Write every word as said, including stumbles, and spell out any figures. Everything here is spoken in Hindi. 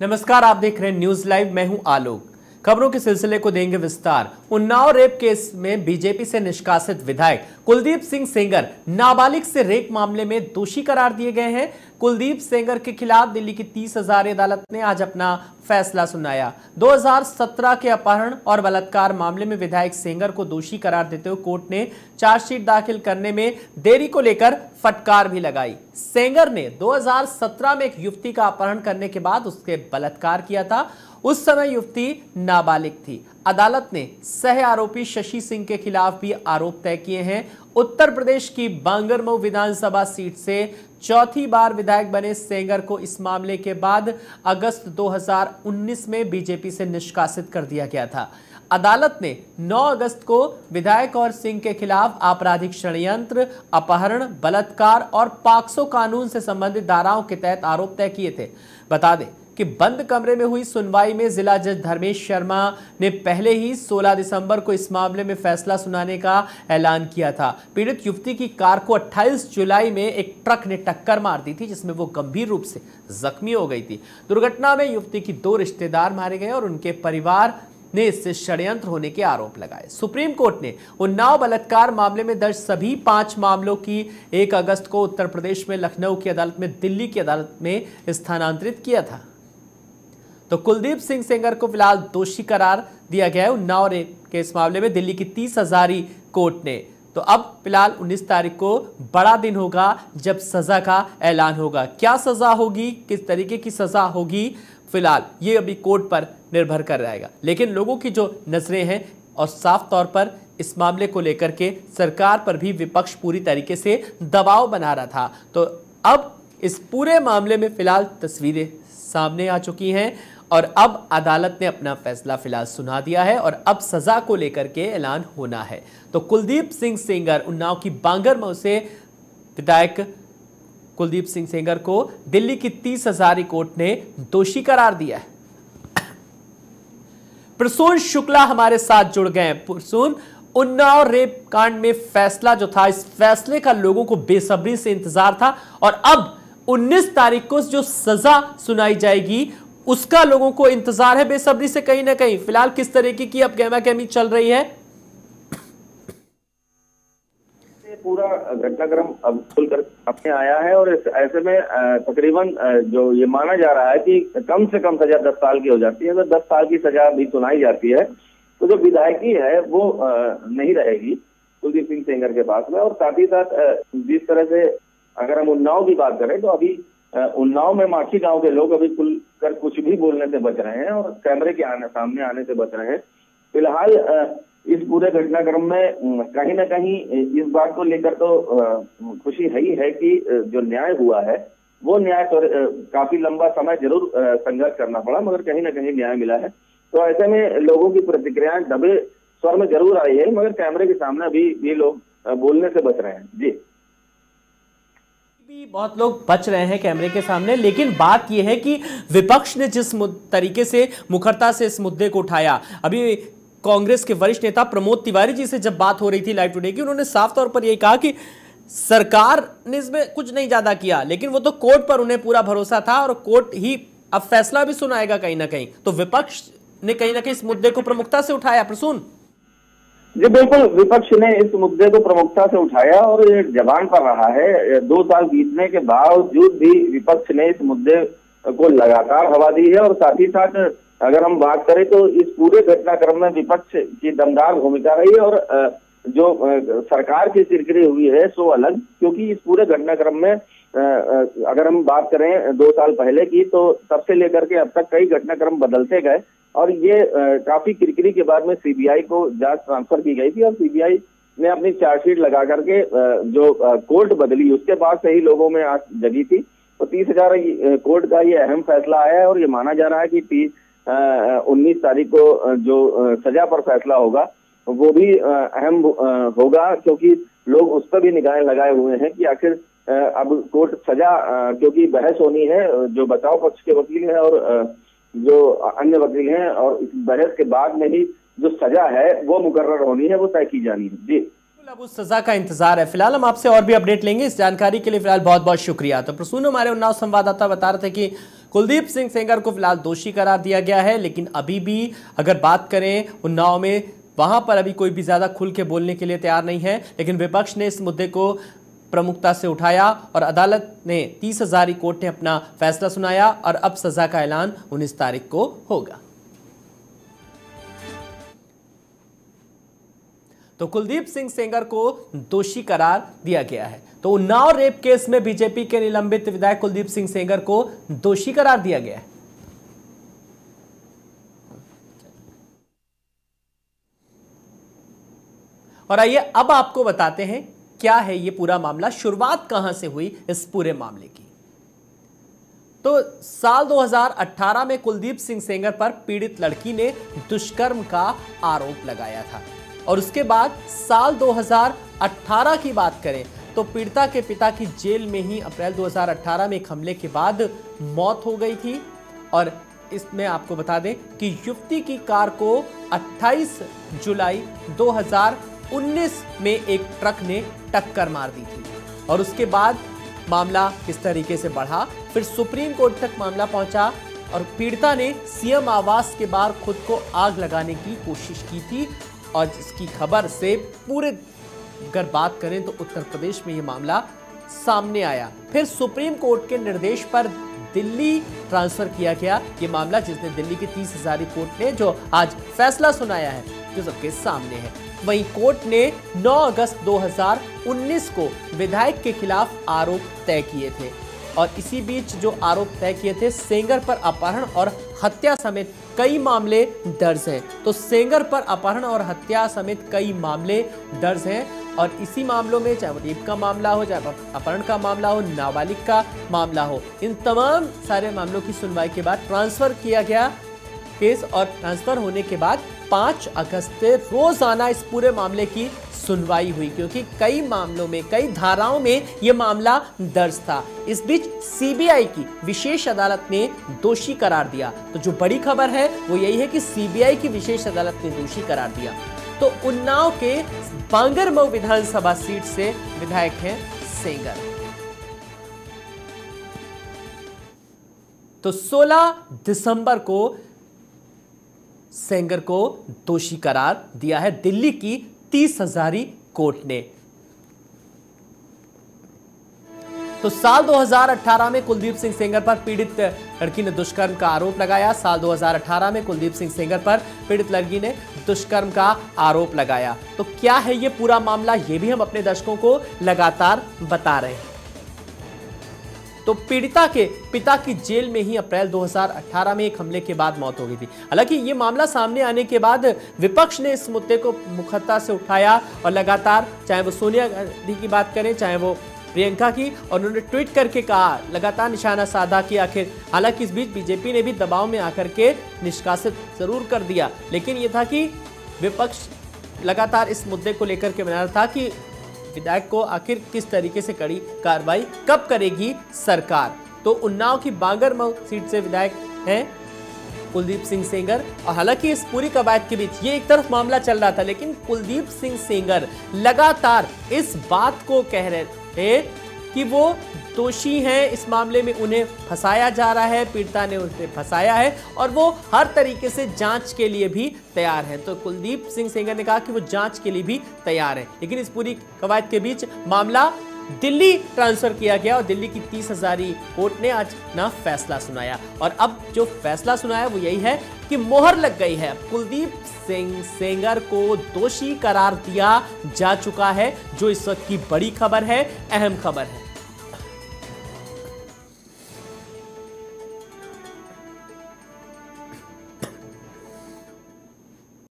नमस्कार, आप देख रहे हैं न्यूज लाइव। मैं हूं आलोक। खबरों के सिलसिले को देंगे विस्तार। उन्नाव रेप केस में बीजेपी से निष्कासित विधायक कुलदीप सिंह सेंगर नाबालिग से रेप मामले में दोषी करार दिए गए हैं। कुलदीप सेंगर के खिलाफ दिल्ली की तीस हजारी अदालत ने आज अपना फैसला सुनाया। दो हज़ार सत्रह के अपहरण और बलात्कार मामले में विधायक सेंगर को दोषी करार देते हुए कोर्ट ने चार्जशीट दाखिल करने में देरी को लेकर फटकार भी लगाई। सेंगर ने दो हज़ार सत्रह में एक युवती का अपहरण करने के बाद उसके बलात्कार किया था। उस समय युवती नाबालिग थी। अदालत ने सह आरोपी शशि सिंह के खिलाफ भी आरोप तय किए हैं। उत्तर प्रदेश की बांगरमऊ विधानसभा सीट से चौथी बार विधायक बने सेंगर को इस मामले के बाद अगस्त दो हज़ार उन्नीस में बीजेपी से निष्कासित कर दिया गया था। अदालत ने नौ अगस्त को विधायक और सिंह के खिलाफ आपराधिक षड्यंत्र, अपहरण, बलात्कार और पॉक्सो कानून से संबंधित धाराओं के तहत आरोप तय किए थे। बता दें कि बंद कमरे में हुई सुनवाई में जिला जज धर्मेश शर्मा ने पहले ही सोलह दिसंबर को इस मामले में फैसला सुनाने का ऐलान किया था। पीड़ित युवती की कार को अट्ठाईस जुलाई में एक ट्रक ने टक्कर मार दी थी, जिसमें वो गंभीर रूप से जख्मी हो गई थी। दुर्घटना में युवती की दो रिश्तेदार मारे गए और उनके परिवार ने इससे षड्यंत्र होने के आरोप लगाए। सुप्रीम कोर्ट ने उन्नाव बलात्कार मामले में दर्ज सभी पांच मामलों की एक अगस्त को उत्तर प्रदेश में लखनऊ की अदालत में दिल्ली की अदालत में स्थानांतरित किया था। तो कुलदीप सिंह सेंगर को फिलहाल दोषी करार दिया गया है उन्नाव रेप के इस मामले में दिल्ली की तीस हजारी कोर्ट ने। तो अब फिलहाल उन्नीस तारीख को बड़ा दिन होगा जब सजा का ऐलान होगा। क्या सजा होगी, किस तरीके की सजा होगी, फिलहाल ये अभी कोर्ट पर निर्भर कर रहेगा। लेकिन लोगों की जो नजरें हैं और साफ तौर पर इस मामले को लेकर के सरकार पर भी विपक्ष पूरी तरीके से दबाव बना रहा था। तो अब इस पूरे मामले में फिलहाल तस्वीरें सामने आ चुकी हैं और अब अदालत ने अपना फैसला फिलहाल सुना दिया है और अब सजा को लेकर के ऐलान होना है। तो कुलदीप सिंह सेंगर, उन्नाव की बांगरमऊ से विधायक कुलदीप सिंह सेंगर को दिल्ली की तीस हजारी कोर्ट ने दोषी करार दिया है। प्रसून शुक्ला हमारे साथ जुड़ गए हैं। प्रसून, उन्नाव रेप कांड में फैसला जो था, इस फैसले का लोगों को बेसब्री से इंतजार था और अब उन्नीस तारीख को जो सजा सुनाई जाएगी उसका लोगों को इंतजार है बेसब्री से कहीं ना कहीं। फिलहाल किस तरीके की अब गहमा गहमी चल रही है? पूरा घटनाक्रम अब खुलकर सामने आया है और ऐसे में तकरीबन जो ये माना जा रहा है कि कम से कम सजा दस साल की हो जाती है। अगर दस साल की सजा भी सुनाई जाती है तो जो विधायकी है वो नहीं रहेगी कुलदीप सिंह सेंगर के पास में। और साथ ही साथ जिस तरह से अगर हम उन्नाव की बात करें तो अभी उन्नाव में माखी गांव के लोग अभी खुलकर कुछ भी बोलने से बच रहे हैं और कैमरे के आने सामने आने से बच रहे हैं। फिलहाल इस पूरे घटनाक्रम में कहीं ना कहीं इस बात को लेकर तो खुशी है ही है कि जो न्याय हुआ है वो न्याय तो काफी लंबा समय जरूर संघर्ष करना पड़ा, मगर कहीं ना कहीं न्याय मिला है। तो ऐसे में लोगों की प्रतिक्रियाएं दबे स्वर में जरूर आई है, मगर कैमरे के सामने अभी भी लोग बोलने से बच रहे हैं। जी, बहुत लोग बच रहे हैं कैमरे के सामने, लेकिन बात यह है कि विपक्ष ने जिस तरीके से मुखरता से इस मुद्दे को उठाया, अभी कांग्रेस के वरिष्ठ नेता प्रमोद तिवारी जी से जब बात हो रही थी लाइव टुडे की, उन्होंने साफ तौर पर यह कहा कि सरकार ने इसमें कुछ नहीं ज्यादा किया, लेकिन वो तो कोर्ट पर उन्हें पूरा भरोसा था और कोर्ट ही अब फैसला भी सुनाएगा कहीं ना कहीं। तो विपक्ष ने कहीं ना कहीं इस मुद्दे को प्रमुखता से उठाया। प्रसून जी बिल्कुल, विपक्ष ने इस मुद्दे को प्रमुखता से उठाया और ये जबान पर रहा है। दो साल बीतने के बावजूद भी विपक्ष ने इस मुद्दे को लगातार हवा दी है। और साथ ही साथ अगर हम बात करें तो इस पूरे घटनाक्रम में विपक्ष की दमदार भूमिका रही है और जो सरकार की किरकिरी हुई है सो अलग, क्योंकि इस पूरे घटनाक्रम में अगर हम बात करें दो साल पहले की तो तब से लेकर के अब तक कई घटनाक्रम बदलते गए और ये काफी किरकिरी के बाद में सीबीआई को जांच ट्रांसफर की गई थी और सीबीआई ने अपनी चार्जशीट लगा करके जो कोर्ट बदली उसके बाद से ही लोगों में आस जगी थी। तो तीस हजार कोर्ट का ये अहम फैसला आया है और ये माना जा रहा है कि तीस उन्नीस तारीख को जो सजा पर फैसला होगा वो भी अहम होगा, क्योंकि लोग उस पर भी निगाहें लगाए हुए हैं कि आखिर अब कोर्ट सजा, क्योंकि बहस होनी है, जो बचाव पक्ष के वकील हैं और जो अन्य वकील हैं, और इस बहस के बाद में ही जो सजा है वो मुकर्रर होनी है, वो तय की जानी है। जी, अब उस सजा का इंतजार है। फिलहाल हम आपसे और भी अपडेट लेंगे। इस जानकारी के लिए फिलहाल बहुत बहुत शुक्रिया। तो प्रसून, हमारे उन्नाव संवाददाता बता रहे थे कि कुलदीप सिंह सेंगर को फिलहाल दोषी करार दिया गया है, लेकिन अभी भी अगर बात करें उन्नाव में, वहां पर अभी कोई भी ज्यादा खुल के बोलने के लिए तैयार नहीं है। लेकिन विपक्ष ने इस मुद्दे को प्रमुखता से उठाया और अदालत ने तीस हजारी कोर्ट ने अपना फैसला सुनाया और अब सजा का ऐलान उन्नीस तारीख को होगा। तो कुलदीप सिंह सेंगर को दोषी करार दिया गया है। तो उन्नाव रेप केस में बीजेपी के निलंबित विधायक कुलदीप सिंह सेंगर को दोषी करार दिया गया है। और आइए अब आपको बताते हैं क्या है ये पूरा मामला, शुरुआत कहां से हुई इस पूरे मामले की। तो साल दो हज़ार अठारह में कुलदीप सिंह सेंगर पर पीड़ित लड़की ने दुष्कर्म का आरोप लगाया था और उसके बाद साल दो हज़ार अठारह की बात करें तो पीड़िता के पिता की जेल में ही अप्रैल दो हज़ार अठारह में एक हमले के बाद मौत हो गई थी। और इसमें आपको बता दें कि युवती की कार को अट्ठाईस जुलाई दो हज़ार उन्नीस में एक ट्रक ने टक्कर मार दी थी और उसके बाद मामला किस तरीके से बढ़ा, फिर सुप्रीम कोर्ट तक मामला पहुंचा और पीड़िता ने सीएम आवास के बाहर खुद को आग लगाने की कोशिश की थी और जिसकी खबर से पूरे अगर बात करें तो उत्तर प्रदेश में यह मामला सामने आया। फिर सुप्रीम कोर्ट के निर्देश पर दिल्ली ट्रांसफर किया गया ये मामला, जिसने दिल्ली की तीस हजारी कोर्ट ने जो आज फैसला सुनाया है जो सबके सामने है। वहीं कोर्ट ने नौ अगस्त दो हज़ार उन्नीस को विधायक के खिलाफ आरोप तय किए थे और इसी बीच जो आरोप तय किए थे सेंगर पर अपहरण और हत्या समेत कई मामले दर्ज हैं। तो सेंगर पर अपहरण और हत्या समेत कई मामले दर्ज हैं और इसी मामलों में चाहे वो रेप का मामला हो, चाहे अपहरण का मामला हो, नाबालिग का मामला हो, इन तमाम सारे मामलों की सुनवाई के बाद ट्रांसफर किया गया केस और ट्रांसफर होने के बाद पाँच अगस्त से रोजाना इस पूरे मामले की सुनवाई हुई क्योंकि कई मामलों में, कई धाराओं में यह मामला दर्ज था। इस बीच सीबीआई की विशेष अदालत ने दोषी करार दिया। तो जो बड़ी खबर है वो यही है कि सीबीआई की विशेष अदालत ने दोषी करार दिया। तो उन्नाव के बांगरमऊ विधानसभा सीट से विधायक हैं सेंगर। तो सोलह दिसंबर को सेंगर को दोषी करार दिया है दिल्ली की तीस हजारी कोर्ट ने। तो साल दो हज़ार अठारह में कुलदीप सिंह सेंगर पर पीड़ित लड़की ने दुष्कर्म का आरोप लगाया। साल दो हज़ार अठारह में कुलदीप सिंह सेंगर पर पीड़ित लड़की ने दुष्कर्म का आरोप लगाया। तो क्या है ये पूरा मामला, ये भी हम अपने दर्शकों को लगातार बता रहे हैं। तो पीड़िता के पिता की जेल में ही अप्रैल दो हज़ार अठारह में एक हमले के बाद मौत हो गई थी। हालांकि ये मामला सामने आने के बाद विपक्ष ने इस मुद्दे को मुखत्ता से उठाया और लगातार, चाहे वो सोनिया गांधी की बात करें, चाहे वो प्रियंका की, और उन्होंने ट्वीट करके कहा, लगातार निशाना साधा कि आखिर, हालांकि इस बीच बीजेपी ने भी दबाव में आकर के निष्कासित जरूर कर दिया, लेकिन यह था कि विपक्ष लगातार इस मुद्दे को लेकर के बना रहा था कि विधायक को आखिर किस तरीके से कड़ी कार्रवाई कब करेगी सरकार। तो उन्नाव की बांगरमऊ सीट से विधायक हैं कुलदीप सिंह सेंगर और हालांकि इस पूरी कवायद के बीच ये एक तरफ मामला चल रहा था, लेकिन कुलदीप सिंह सेंगर लगातार इस बात को कह रहे थे कि वो दोषी हैं, इस मामले में उन्हें फंसाया जा रहा है, पीड़िता ने उसे फंसाया है और वो हर तरीके से जांच के लिए भी तैयार हैं। तो कुलदीप सिंह सेंगर ने कहा कि वो जांच के लिए भी तैयार है, लेकिन इस पूरी कवायद के बीच मामला दिल्ली ट्रांसफर किया गया और दिल्ली की तीस हजारी कोर्ट ने आज ना फैसला सुनाया और अब जो फैसला सुनाया वो यही है कि मोहर लग गई है। कुलदीप सिंह सेंगर को दोषी करार दिया जा चुका है, जो इस वक्त की बड़ी खबर है, अहम खबर है।